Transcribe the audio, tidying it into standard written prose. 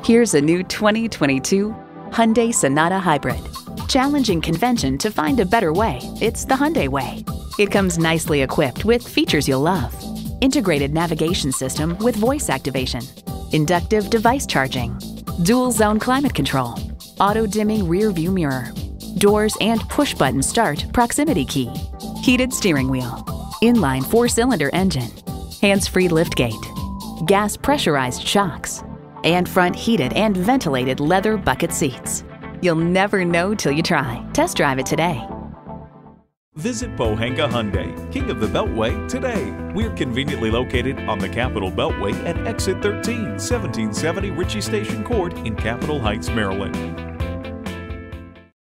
Here's a new 2022 Hyundai Sonata Hybrid. Challenging convention to find a better way, it's the Hyundai way. It comes nicely equipped with features you'll love. Integrated navigation system with voice activation, inductive device charging, dual zone climate control, auto dimming rear view mirror, doors and push button start proximity key, heated steering wheel, inline 4-cylinder engine, hands-free liftgate, gas pressurized shocks, and front heated and ventilated leather bucket seats. You'll never know till you try. Test drive it today. Visit Pohanka Hyundai, King of the Beltway, today. We're conveniently located on the Capitol Beltway at Exit 13, 1770 Ritchie Station Court in Capitol Heights, Maryland.